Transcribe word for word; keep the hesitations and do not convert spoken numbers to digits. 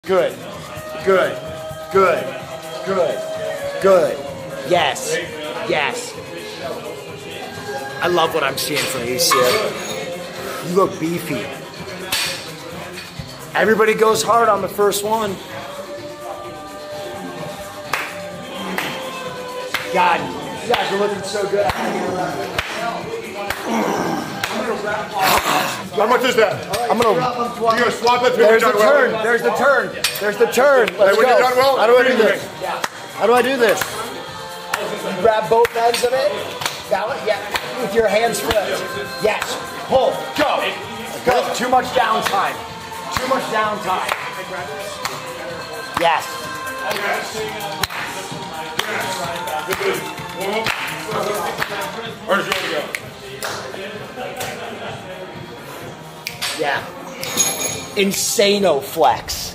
Good, good, good, good, good. Yes, yes. I love what I'm seeing from you, Sid. You look beefy. Everybody goes hard on the first one. God, you guys are looking so good. How much is that? I'm gonna. You're gonna swap it. There's the turn. There's the turn. There's the turn. Let's when go. you're done well, How do I do this? How do I do this? You grab both ends of it. That one, yeah. With your hands flipped. Yes. Pull. Go. Good. Too much downtime. Too much downtime. Yes. Where's yours go? Yeah. Insano flex.